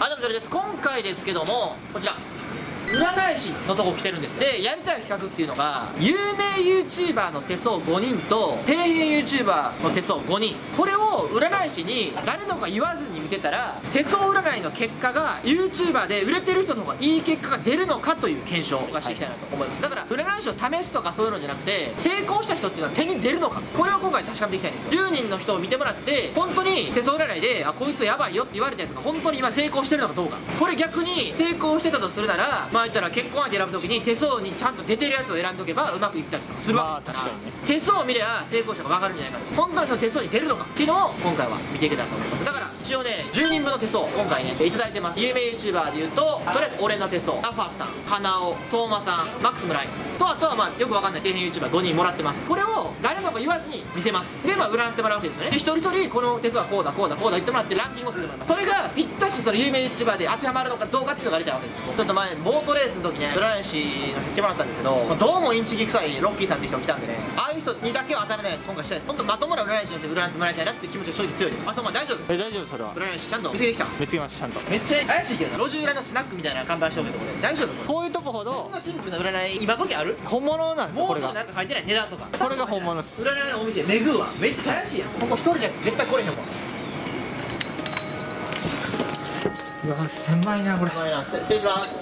どうも、それです。今回ですけども、こちら占い師のとこ来てるんです。で、やりたい企画っていうのが、有名 YouTuber の手相5人と底辺 YouTuber の手相5人、これを占い師に誰のか言わずに見せたら、手相占いの結果が YouTuber で売れてる人の方がいい結果が出るのかという検証がしていきたいなと思います。だから占い師を試すとかそういうのじゃなくて、成功した人っていうのは手に出るのか、これを今回確かめていきたいんですよ。10人の人を見てもらって、本当に手相占いでこいつやばいよって言われたやつが本当に今成功してるのかどうか、これ逆に成功してたとするなら、まあ言ったら結婚相手選ぶ時に手相にちゃんと出てるやつを選んどけばうまくいったりとかするわけですから、手相を見れば成功者が分かるんじゃないかと、本当にその手相に出るのかっていうのを今回は見ていけたらと思います。だから一応ね、10人分の手相今回ねいただいてます。有名 YouTuber でいうと、とりあえず俺の手相、ラファさん、カナオ、トーマさん、マックス村井と、あとはまあよくわかんない底辺 YouTuber5 人もらってます。これを誰のか言わずに見せます。でまあ占ってもらうわけですよね。で一人一人この手相はこうだこうだこうだ言ってもらってランキングをつけてもらいます。それがぴったしその有名 YouTuber で当てはまるのかどうかっていうのがやりたいわけですよ。ちょっと前ボートレースの時ね、占い師の人来てもらったんですけど、どうもインチキ臭いロッキーさんって人が来たんでね、ああいう人にだけは当たらない今回したいです。本当まともな占い師の人に占ってもらいたいなっていう気持ちが正直強いです。あ、そう、まあ大丈夫。 大丈夫。それは占い師ちゃんと見つけてきた。 見つけました。ちゃんとめっちゃ怪しいけどな、路地裏のスナックみたいな看板しておけどこれ大丈夫？ こういうとこほこどんなシンプルな占い今時ある？ 本物なんですよ。 もうちょっとこれがなんか書いてない値段とか、 これが本物です。 占いのお店めぐうわ、めっちゃ怪しいやん。ここ一人じゃ絶対来れへんもん。 うわ、狭いなこれ。 失礼します。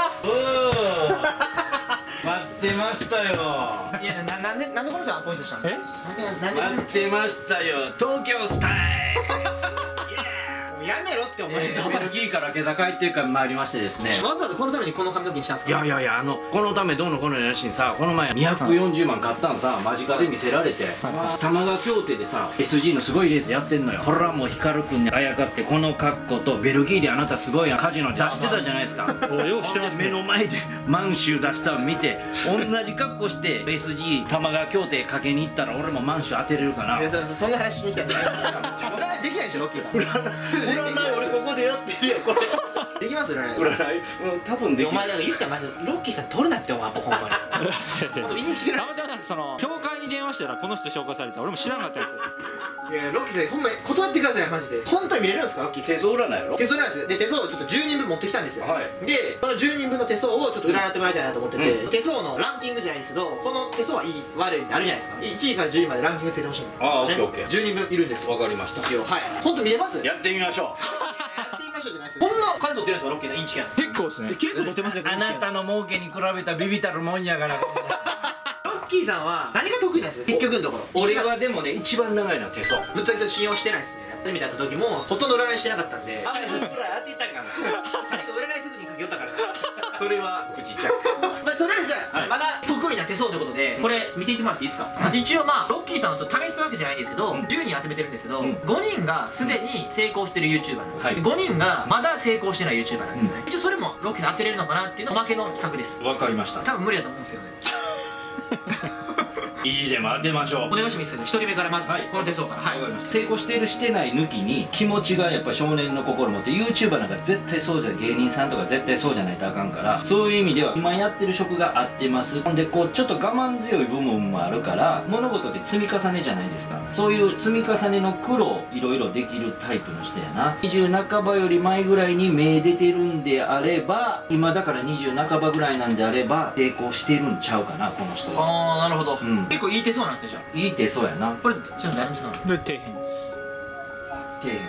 待ってましたよ。 いや、なんでこの人アポイントしたの？ え？ なんで待ってましたよ。東京スタイもうやめろって思う。 ル。ベルギーから今朝帰ってから参りましてですね。 わざわざこのためにこの髪の毛にしたんですか？ いやこのためどうのこうのやらしにさ、この前240万買ったんさ、間近で見せられて、玉川京都でさ SG のすごいレースやってんのよ。これはもう光くんにあやかって、この格好とベルギーであなたすごいカジノで出してたじゃないですか。 ようしてますね。 目の前で満州出したの見て、同じ格好して SG 玉川京都かけに行ったら俺も満州当てれるかな。 いや、そんな話しに来たんじゃない。占いできないでしょロッキーさん。 占い俺ここでやってるよこれ。 できます占い？ 占い多分できる。 お前だから言ったらロッキーさん取るなってお前ほんまに。ほんとインチキな。 たまたまなんかその教会に電話したらこの人紹介された。俺も知らんかったやいやロッキーさんほんまに断ってくださいマジで。本当に見れるんですかロッキーさん？ 手相占いやろ。 手相なんです。で手相をちょっと10人分持ってきたんですよ。 はい。 でその10人分の手相をちょっと占ってもらいたいなと思ってて、手相のランキングじゃないんですけど、この手相はいい悪いってあるじゃないですか。1位から10位までランキングつけてほしいんですよね。 あーオッケーオッケー。 10人分いるんですよわかりました。 一応。はい、本当見れます？ やってみましょやってみましょうじゃないですよ。こんな金取ってるんですかロッキーさん？インチキやん。 結構ですね。 結構取ってますねう。あなたの儲けに比べたビビたるもんやから。 ロッキーさんは何が得意なんですか結局のところ？ 俺はでもね一番長いのは手相。 ぶっちゃけちょっと信用してないですね。やってみた時もほとんど占いしてなかったんで、 あれぐらい当てたかな。 最後占いせずに書き寄ったからな。 それは口ちゃう。 まあとりあえずじゃあ、 はいまだ得意な手相ということでこれ見ていってもらっていいですか？一応まあロッキーさんをちょっと試すわけじゃないんですけど、10人集めてるんですけど、5人がすでに成功してる YouTuber なんです、 はい、 5人がまだ成功してない YouTuber なんですね、一応それもロッキーさん当てれるのかなっていうのおまけの企画です。 わかりました。 多分無理だと思うんですけどね。 意地でも当てましょう。 お願いします。1人目からまず、 はい、 この手相から。はい、 わかりました。成功してるしてない抜きに気持ちがやっぱ少年の心持って、 YouTuber なんか絶対そうじゃ、芸人さんとか絶対そうじゃないとあかんから、そういう意味では今やってる職が合ってます。ほんでこうちょっと我慢強い部分もあるから、物事で積み重ねじゃないですか。そういう積み重ねの苦労いろいろできるタイプの人やな。20半ばより前ぐらいに芽出てるんであれば、今だから20半ばぐらいなんであれば成功してるんちゃうかなこの人は。 ああなるほど、 ん結構いい手相なんですねじゃあ。 いい手相やな。 これちょっと誰の手相なの？ これ底辺です。 底辺か。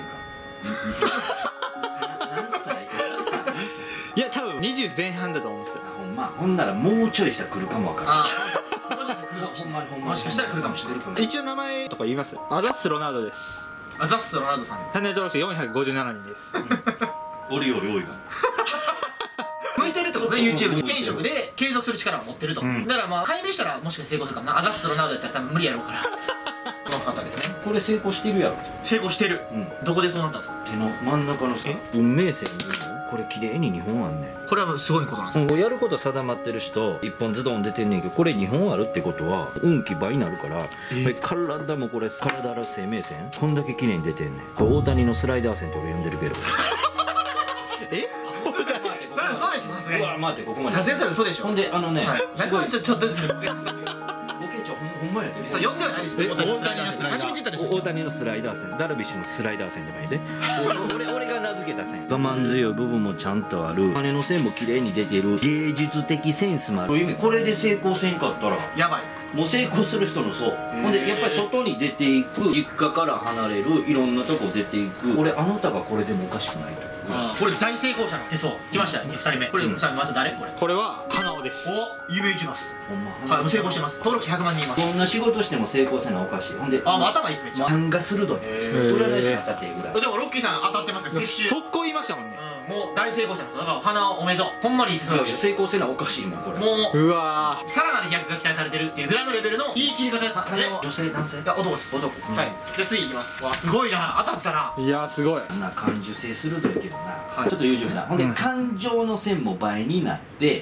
何歳？ いや多分20前半だと思うんですよ。 ほんま。ほんならもうちょいしたら来るかもわからん。 ああもうちょっと来るかもしれない。 ほんまにもしかしたら来るかもしれない。 一応名前とか言います。アザッスロナウドです。 あザッスロナウドさん。 チャンネル登録者457人です。 おりおり多いが。 向いてるってことで YouTube に転職で継続する力を持ってると、だからまあ解明したらもしかして成功するかもな。アザッスロナウドやったら多分無理やろうからこの方ですね。 これ成功してるやろ。 成功してる、どこでそうなったんですか？ 手の真ん中のさ運命線にこれ綺麗に2本あんねん。 これはすごいことなんですか？ やること定まってる人1本ズドン出てんねんけど、これ2本あるってことは運気倍になるから、体もこれ体ある生命線こんだけ綺麗に出てんねん。これ大谷のスライダー線って俺呼んでるけど。 えそれ嘘でしょさすがに。 うわ待ってここまで。 さすがにそれ嘘でしょ。 ほんですごいちょっとずつボケちょほんまやで。 そう呼んではないでしょ。大谷のスライダー。初めて言ったでしょ。 大谷のスライダー線、ダルビッシュのスライダー線でもいいで。俺が名付けた線、我慢強い部分もちゃんとある、羽の線も綺麗に出てる、芸術的センスもある。これで成功せんかったらやばい。 もう成功する人のそう。ほんでやっぱり外に出ていく、実家から離れる、いろんなとこ出ていく。俺あなたがこれでもおかしくないと。 これ大成功者の手相来ましたね、2人目。これさまず誰これ？ これは花尾です。 お、有名 YouTuber です。 ほんまはい、成功してます。登録者100万人います。 どんな仕事しても成功せなおかしい。ほんであ、もう頭いいっすめっちゃ。 勘が鋭い。占い師当たっていいぐらい。 でもロッキーさん当たってますよ、月収。 速攻言いましたもんね。 もう大成功者ですよ。だから花をおめでとう。ほんまにいいですよ。 成功せなおかしいもんこれ。 もううわさらなる飛躍が期待されてるっていうぐらいのレベルの言い切り方ですからね。 女性男性？ いや、男です。 男。 はい。じゃあ次いきます。わ、すごいな、当たったな。 ー、いやすごい。 そんな感受性鋭いけどな、 はいちょっと優柔不断。ほんで感情の線も倍になって、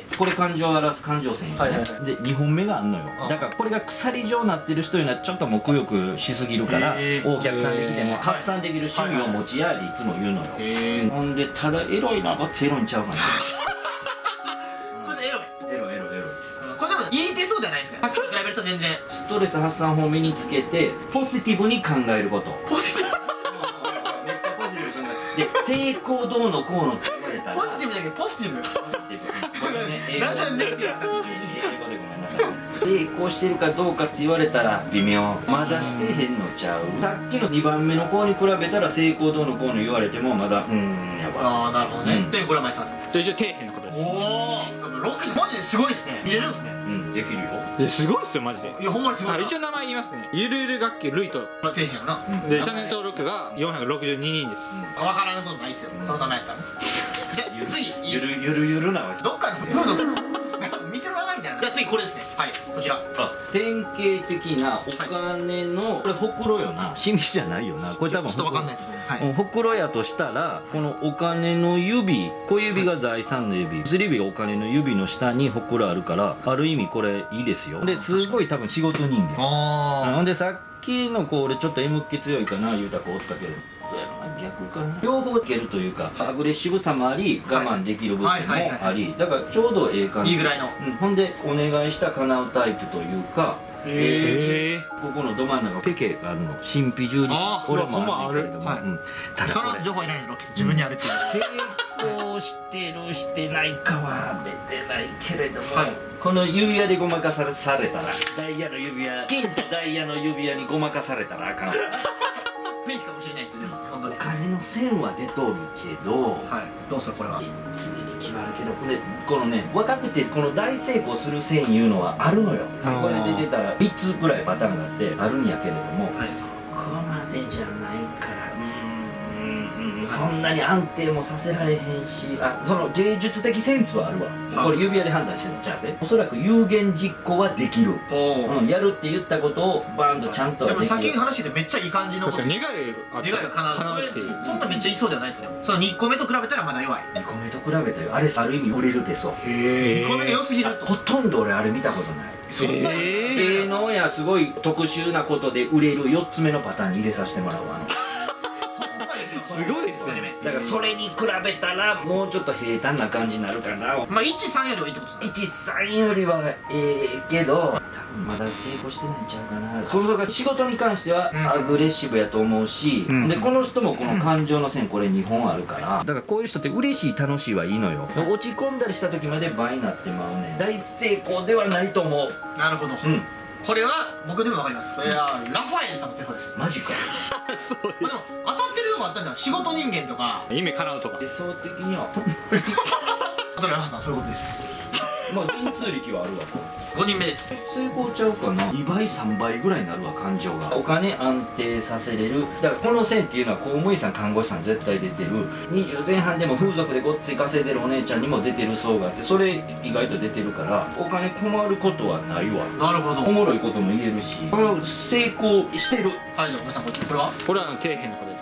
これ感情を表す感情線よね、 はいはいはで2本目があんのよ。だからこれが鎖状になってる人にはちょっともくよくしすぎるから、お客さんで来ても発散できる趣味を持ちやっていつも言うのよ。ほんでただエロいな、こっちエロいんちゃうかなこれエロい。 エロい。 これでもいい手相じゃないですか。さっきと比べると全然。 ストレス発散法を身につけてポジティブに考えること。 ポジティめっちゃポジティブに考えて、で成功どうのこうのって言われたらブ。ポジティブじゃなくてポジティブ。 ごめんね、英語なぜネイティブだったの？ 英語でごめんなさい。成功してるかどうかって言われたら微妙。まだしてへんのちゃう。さっきの2番目の子に比べたら成功どうのこうの言われてもまだやばい。 ああ、なるほどね。というこれは前さん。 で一応底辺のことです。 おお、ロッキーさんマジですごいですね。見れるんですね。 できるよ。 すごいっすよマジで。 いや、ほんまにすごいな。 一応名前言いますね。ゆるゆる学級ルイと底辺やな。 でチャンネル登録が462人です。 分からんことないですよ、その名前やったら。じゃあ次、 ゆるなわけ。 どっかの風俗の店の名前みたいな。じゃあ次これですね。はい、こちら。 典型的なお金の、これほくろよな、秘密じゃないよな、これ多分ちょっと分かんないですけどね。はい。 ほくろやとしたら、このお金の指、小指が財産の指、薬指がお金の指の下にほくろあるから、ある意味これいいですよ。ですごい多分仕事人間。ほんでさっきの子俺ちょっと M っ気強いかな言うた子おったけど、どうやろな、逆かな、両方いけるというか、アグレッシブさもあり我慢できる部分もあり、だからちょうどええ感じ。 いいぐらいの。 ほんでお願いした叶うタイプというか、ここのど真ん中ペケがあるの、神秘十字あー俺もあるけれども、 はいただそこれの情報いらないです、ロッキーさん。自分にあるっていう。 成功してるしてないかは出てないけれども、 はいこの指輪でごまかされたら、ダイヤの指輪、金とダイヤの指輪にごまかされたらあかん。 フェイクかもしれないですよ、でも本当おに。 金の線は出とるけど、 はい。どうすかこれは。 通力はあるけど、このね、若くてこの大成功する線いうのはあるのよ。これ出てたら3つぐらいパターンがあってあるんやけれども、 はい。 ここまでじゃないからそんなに安定もさせられへんし、その芸術的センスはあるわ。これ指輪で判断してるのちゃうで。おそらく有言実行はできる。やるって言ったことをバーンとちゃんとはでもできる。 先に話しててめっちゃいい感じの。 確かに願いがあった願いが叶うっていう。 そんなめっちゃいそうではないですけど、その2個目と比べたらまだ弱い。 2個目と比べたよ。あれある意味売れる手相。 へえ。2個目が良すぎると。 ほとんど俺あれ見たことない。 そんな芸能やすごい特殊なことで売れる4つ目のパターンに入れさせてもらうわ。 すごいですね。 だからそれに比べたらもうちょっと平坦な感じになるかな。 まあ13よりはいいってことですね。 13よりはけど多分まだ成功してないんちゃうかな。この人が仕事に関してはアグレッシブやと思うし、でこの人もこの感情の線これ2本あるから、だからこういう人って嬉しい楽しいはいいのよ。落ち込んだりした時まで倍になってまうね。大成功ではないと思う。 なるほど。これは僕でも分かります。これはラファエルさんの手相です。 マジか。 そうでも当たってるとこあったんじゃん。仕事人間とか。 夢叶うとか。 理想的にはあとラファさんそういうことです。 まあ神通力はあるわ。 5人目です。 成功ちゃうかな。2倍3倍ぐらいになるわ。感情がお金安定させれる。だからこの線っていうのは公務員さん看護師さん絶対出てる。20前半でも風俗でごっつい稼いでるお姉ちゃんにも出てる層があって、それ意外と出てるからお金困ることはないわ。 なるほど。 おもろいことも言えるし、この成功してる。 はい、じゃあ皆さんこれはこれは底辺のことです。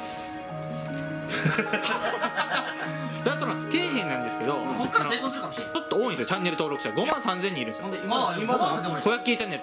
だからその底辺なんですけど、 こっから成功するかもしれない。 ちょっと多いんですよ。チャンネル登録者5万3000人いるんですよ。 ほんで今今 5万でも小焼きチャンネル東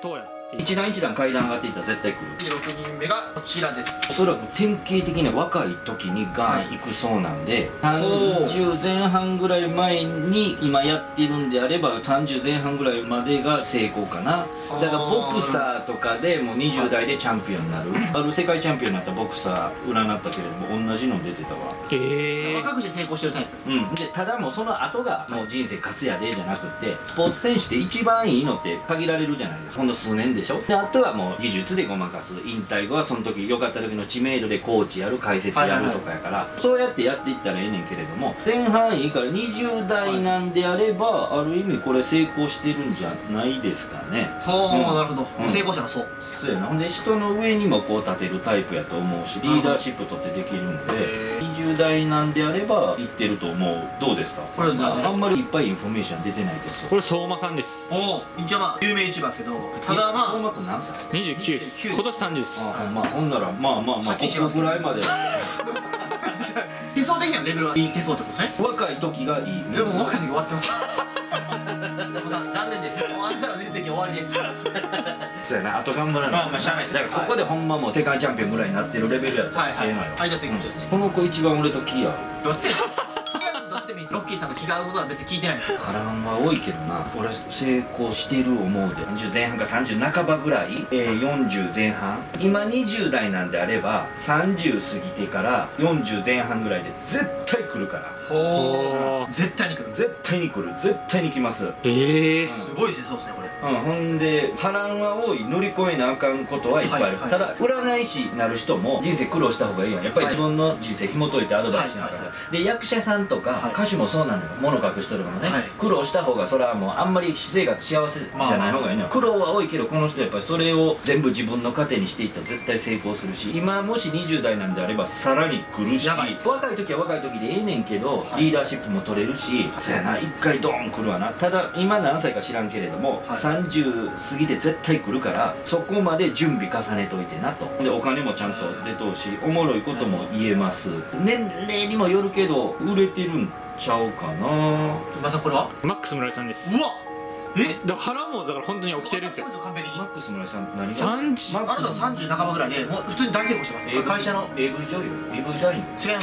っていう。 一段一段階段上がっていったら絶対来る。 で6人目がこちらです。 おそらく典型的に若い時にガン行くそうなんで、30前半ぐらい前に今やってるんであれば30前半ぐらいまでが成功かな。だからボクサーとかでもう20代でチャンピオンになる、ある世界チャンピオンになったボクサー占ったけれども同じの出てたわ。 若くして成功してるタイプ。 でただもうその後がもう人生勝つやでじゃなくって、スポーツ選手って一番いいのって限られるじゃないですか。ほんの数年でしょ。であとはもう技術でごまかす、引退後はその時良かった時の知名度でコーチやる、解説やるとかやから、そうやってやっていったらええねんけれども、前半いいから20代なんであれば、ある意味これ成功してるんじゃないですかね。 なるほど、成功者のそうそうやな。ほんで人の上にもこう立てるタイプやと思うし、リーダーシップとってできるんで、20代なんであればいってると思う。どうですかこれ。あんまりいっぱいインフォメーション出てないです。 これ相馬さんです。 一応まあ有名 YouTuber ですけど、ただまあ相馬君何歳 ？29です。今年30です。 ほんならまあここぐらいまで手相的にはレベルはいい手相ってことですね。 若い時がいい。 でも若い時終わってます。残念です。もうあんたの人生終わりです。 そうやな、あと頑張らない。 まあしゃあないです。 だからここでほんまもう世界チャンピオンぐらいになってるレベルやったらええのよ。 はい、じゃあ次こっちですね。 この子一番俺と気合う。 どっちでもいいです。ロッキーさんと気が合うことは別に聞いてないんですよ。 波乱は多いけどな。俺成功してる思うで。30前半か30半ばぐらい、40前半。今20代なんであれば30過ぎてから40前半ぐらいで絶対来るから。 絶対に来る。 絶対に来る。絶対に来ます。 すごいですね。そうですねこれ。 ほんで波乱は多い、乗り越えなあかんことはいっぱいある。ただ占い師になる人も人生苦労した方がいいやん。やっぱり自分の人生紐解いてアドバイスしながら。で役者さんとか歌手もそうなのよ。物隠しとるからね、苦労した方がそれはもうあんまり私生活幸せじゃない方がいいのよ。苦労は多いけどこの人やっぱりそれを全部自分の糧にしていったら絶対成功するし、今もし20代なんであればさらに来るし、若い時は若い時でええねんけどリーダーシップも取れるし、そうやな、一回ドーン来るわな。ただ今何歳か知らんけれども、30過ぎて絶対来るからそこまで準備重ねといてなと。でお金もちゃんと出とうし、おもろいことも言えます。年齢にもよるけど売れてるんちゃうかな。 まさこれはマックス村井さんです。 うわだから腹もだから本当に起きてるんですよ。 完璧に。 マックス村井さん何が 30？ あなたは30半ばぐらいでもう普通に大成功してます。会社の AV 女優、 AV 男優。 違います。 マ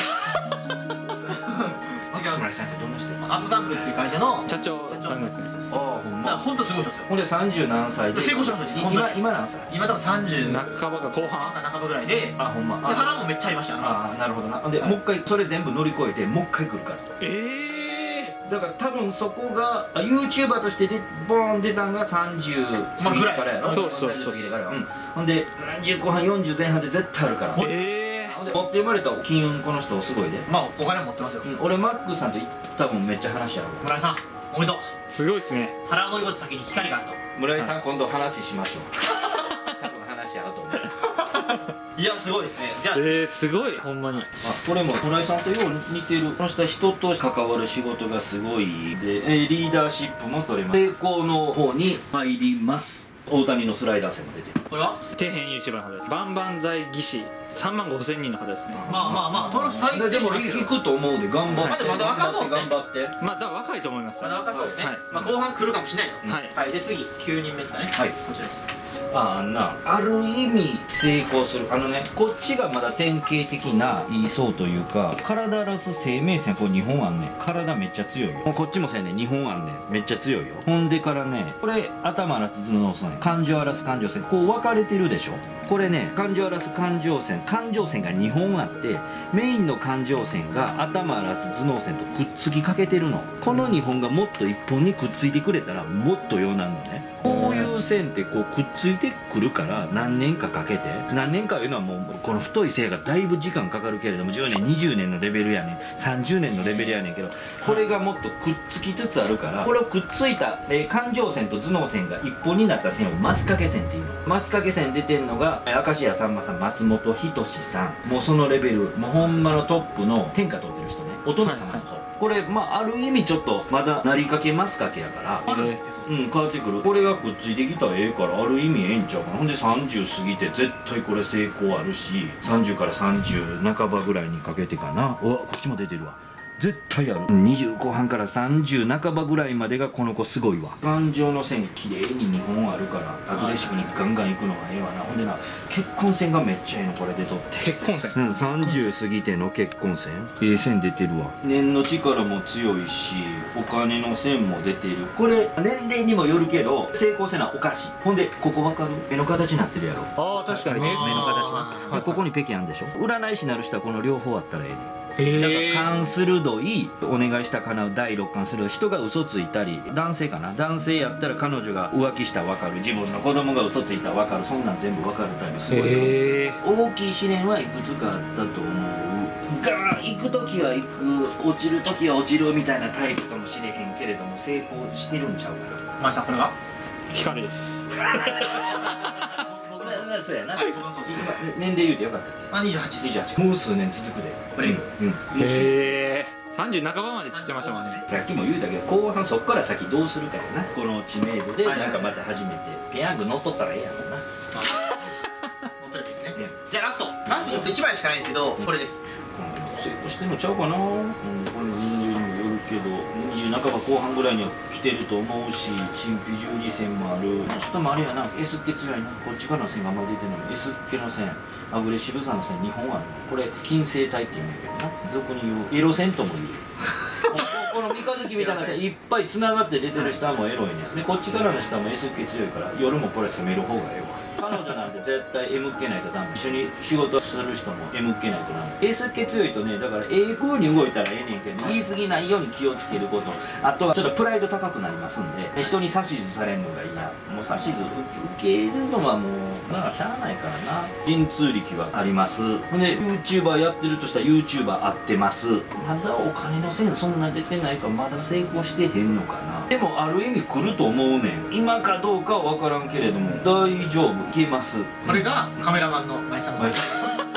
ックス村井さんってどんな人？ アップダンクっていう会社の社長さんですね。 ああほんま。 本当すごい人ですよ。 ほんで30何歳で成功してますよ。 今何歳？ 今多分30 半ばか後半半ばぐらいで、 ほんま。 で腹もめっちゃありました。 なるほどな。でもう一回それ全部乗り越えてもう一回来るから。だから多分そこが YouTuber としてボーン出たんが30過ぎてからやろ。 そうほんで30後半40前半で絶対あるから。持って生まれた金運この人すごいで。 まあお金持ってますよ。 俺マックさんと多分めっちゃ話合う。 村井さんおめでとう。 すごいですね。 腹を乗り越えた先に光があると。 村井さん今度話しましょう。多分話合うと思う。 いやすごいですね。じゃあすごいほんまに。 これも村井さんとよう似てる。この人は人と関わる仕事がすごいで、リーダーシップも取れます。成功の方に入ります。大谷のスライダー戦も出てる。 これは底辺 YouTuber の方です。バンバンザイ技師3万5000人の方ですね。 まあ登録最低でも引くと思うで頑張って。 まだ若そうですね。 頑張って。 だから若いと思います。 まだ若そうですね。後半来るかもしれないと。はい。で次9人目ですかね。 はい、 こちらです。 ある意味成功する。こっちがまだ典型的な言いそうというか、体荒らす生命線、これ2本あんねん。体めっちゃ強いよ。こっちもせんねん、2本あんねん。めっちゃ強いよ。ほんでからね、これ頭荒らす頭脳線、感情荒らす感情線、こう分かれてるでしょ。これね、感情荒らす感情線が2本あって、メインの感情線が頭荒らす頭脳線とくっつきかけてるの。この2本がもっと1本にくっついてくれたらもっとようなんのね。こういう線ってこうくっついてくるから何年かかけて、何年かいうのはもうこの太い線がだいぶ時間かかるけれども、10年20年のレベルやねん、30年のレベルやねんけど、これがもっとくっつきつつあるから、これをくっついた、感情線と頭脳線が1本になった線をマス掛け線っていうの。マス掛け線出てんのが明石家さんまさん、松本人志さん、もうそのレベル、もうほんまのトップの天下取ってる人ね。お殿様もそう。これある意味ちょっとまだなりかけマス掛けやから変わってくる。これがくっついてきたらええから、ある意味ええんちゃうかな。ほんで30過ぎて絶対これ成功あるし、30から30半ばぐらいにかけてかな。こっちも出てるわ。 絶対ある。20後半から30半ばぐらいまでがこの子すごいわ。感情の線綺麗に2本あるからアグレッシブにガンガンいくのがええわな。ほんでな、結婚線がめっちゃええのこれ出とって。 結婚線、 30過ぎての結婚線、ええ線出てるわ。念の力も強いしお金の線も出てる。これ年齢にもよるけど成功せなお菓子。ほんでここ分かる？絵の形になってるやろ。 ああ確かに目の形になってる。 ここにペケあんでしょ。占い師なる人はこの両方あったらええねん。だへから勘鋭い、お願いした叶う第六感する人が嘘ついたり、男性かな、男性やったら彼女が浮気したら分かる、自分の子供が嘘ついたら分かる、そんなん全部分かるタイプすごいかもしれない。大きい試練はいくつかあったと思うが、行く時は行く、落ちる時は落ちるみたいなタイプかもしれへんけれども成功してるんちゃうかな。 まあさこれが光です。 そうやな。年齢言うてよかったっけ？ あ、28。 もう数年続くで。 ブレイク。 へえ。30半ばまでって言ってましたもんね。 さっきも言うたけど後半そっから先どうするかやな。この知名度でなんかまた初めてペヤング乗っとったらええやろな。 乗っとればいいですね。じゃあラストちょっと1枚しかないんですけど、これです。 成功してんのちゃうかな。これも年齢にもよるけど20半ば後半ぐらいには来てると思うし、陳皮十字線もある。ちょっともあれやな、 S っ気強いな。こっちからの線があんまり出てない。 S っ気の線、アグレッシブさの線2本ある。これ金星体って言うんやけどな、俗に言うエロ線とも言う。この三日月みたいな線いっぱいつながって出てる下もエロいね。でこっちからの下も S っ気強いから夜もこれ攻める方がええわ。彼女なんて絶対 M っ気ないとダメ。一緒に仕事する人も M っ気ないとダメ。 S っ気強いとね、だから風に動いたらええねんけど言い過ぎないように気をつけること。あとはちょっとプライド高くなりますんで、人に指図されるのが嫌。もう指図受けるのはもうまあしゃあないからな。神通力はあります。ほんで YouTuber やってるとしたら YouTuber 合ってます。まだお金の線そんな出てないからまだ成功してへんのかな。でもある意味来ると思うねん。今かどうかは分からんけれども大丈夫、いけます。 これがカメラマンの前さんの前さ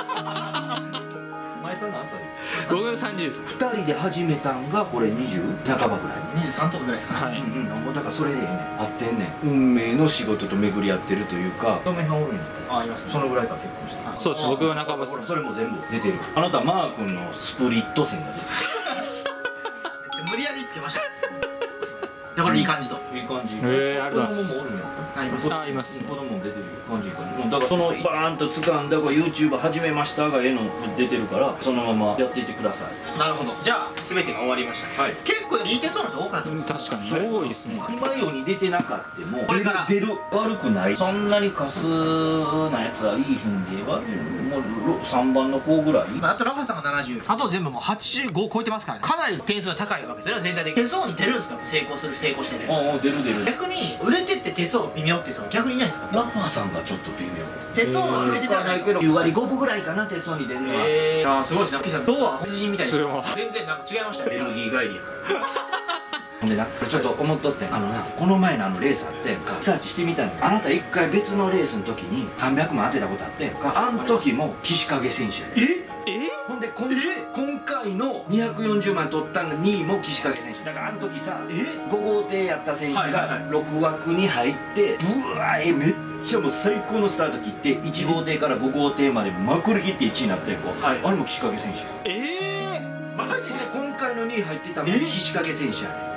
ん何歳？ 僕30です。 2人で始めたんがこれ20半ばぐらい。 23とかぐらいですか。 はい。 もうだからそれでええねん。合ってんねん。運命の仕事と巡り合ってるというか。嫁はんおるんやって。 あ、いますね。 そのぐらいから結婚した。 そうです。僕は半ばです。 それも全部出てる。あなたマー君のスプリット線が出てる。 無理やりつけました。でこれいい感じと。 いい感じ。 ありがとうございます。 子供もおるんや。 あ、います。 います。 子供も出てる感じかな。だからそのバーンと掴んだこれ YouTuber 始めましたが絵の出てるからそのままやっていってください。 なるほど。じゃあ全てが終わりました。 はい。 結構似てそうな人多かった。 確かに多いですね。 今より出てなかってもこれから出る悪くない。そんなにカスなやつはいいひんで悪いもう3番の子ぐらい。 あとラファさんが70、あと全部もう85超えてますからね。かなり点数が高いわけですよね。全体的に手相に出るんですか？成功する成功してね。 ああ出る出る。 逆に売れてって手相微妙っていう人は逆にいないんですか？ ラファーさんがちょっと微妙。 手相が全てではないけど9割5分ぐらいかな手相に出るのは。 ああすごいですね。キさんどうは別人みたいです。 それも全然なんか違いましたよ。 ベルギー帰りやからほんでなちょっと思っとってん。この前のレースあったやんか。サーチしてみたんだ。あなた一回別のレースの時に300万当てたことあったやんか。あん時も岸影選手やね。ほんで今回の240万取ったの2位も岸影選手だから。あの時さ5号艇やった選手が6枠に入ってうわめっちゃもう最高のスタート切って1号艇から5号艇までまくり切って1位になったやんか。あれも岸影選手や。マジで今回の2位入ってたの岸影選手やね。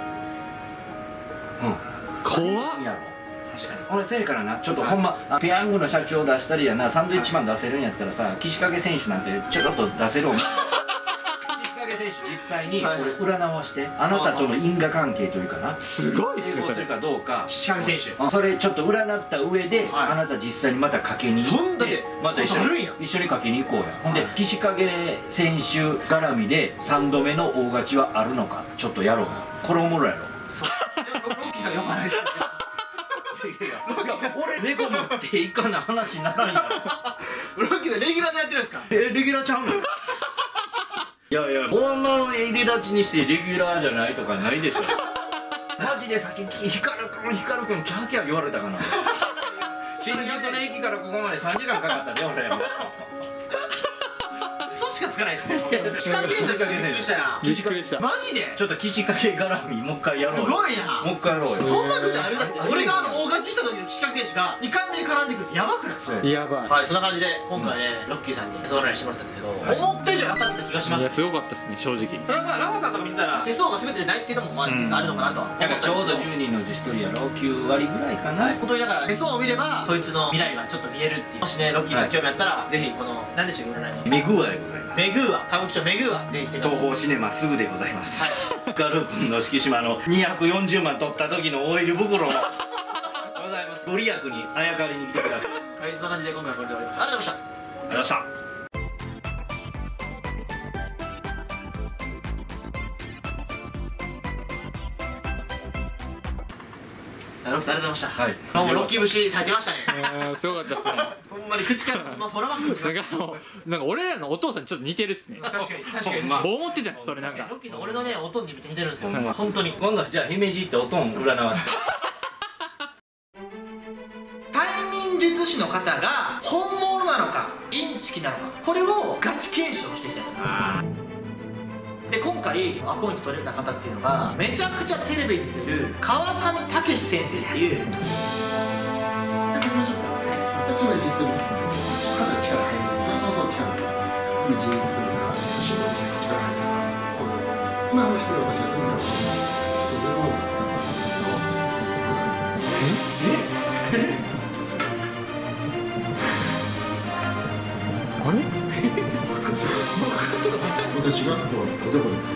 怖っ。 やろ。確かに俺せやからなちょっとほんまペヤングの社長出したりやなサンドイッチマン出せるんやったらさ岸影選手なんてちょろっと出せる。岸影選手実際に俺占わしてあなたとの因果関係というかなすごいっすね。 成功するかどうか岸影選手それちょっと占った上であなた実際にまたかけに行ってまた一緒にかけに行こうや。ほんで岸影選手絡みで3度目の大勝ちはあるのかちょっとやろうな。これおもろいやろ。 ロッキーさん呼ばないですよ。 俺猫持っていかな話にならんやろ。 ロッキーさんレギュラーでやってるんですか？ レギュラーちゃうの？いや女の入り立ちにしてレギュラーじゃないとかないでしょ。マジでさっき光くんキャーキャー言われたかな。新宿の駅からここまで3時間かかったね俺。 組織しかつかないですね。歯科検査つかびっくりしたな。 びっくりした。 マジでちょっと口かけ絡みもう一回やろうよ。 すごいな。 もう一回やろうよ。 そんなことある？だって俺が大勝ちした時の岸上選手が2回目に絡んでくるってやばくない？ そうやばい。 はい、そんな感じで今回ねロッキーさんに手相占いしてもらったんですけど、思った以上に当たってた気がしまいやす。 すごかったですね正直。 ただまあラファさんとか見てたら手相が全てないっていうのもまあ実はあるのかなとは思ったなんかちょうど10人のうち1人やろ、9割ぐらいかな。 本当にだから手相を見ればそいつの未来がちょっと見えるっていう。もしねロッキーさん興味あったらぜひこの何でしょう占いのメグーアでございます。 メグーア歌舞伎町メグーアぜひ来てください。 東宝シネマすぐでございます。ガループの敷島の240万取った時のオイル袋もございます。ご利益にあやかりに来てください。 はい、そんな感じで今回はこれで終わりました。ありがとうございました。 ありがとうございました。 ロッキーさんありがとうございました。 はい今日もロッキー節咲いてましたね。 すごかったですね。 ほんまに口からフォロバックきます。 なんか俺らのお父さんにちょっと似てるっすね。 確かに確かに。 まあ思ってたんですそれなんか。 ロッキーさん俺のね音にめっちゃ似てるんですよ。 ほんま本当に。 今度じゃあ姫路行っておとん占わせて。 催眠術師の方が本物なのかインチキなのか、これをガチ検証していきたいと思います。で今回アポイント取れた方っていうのがめちゃくちゃテレビに出てる川上武史先生っていう。 それじっと見て肩に力入ります。そう力それじっと見て後ろに力入ってます。そう今話してる私がとにかくちょっと上の方だったんですけどあれ？ 私がこうおでこに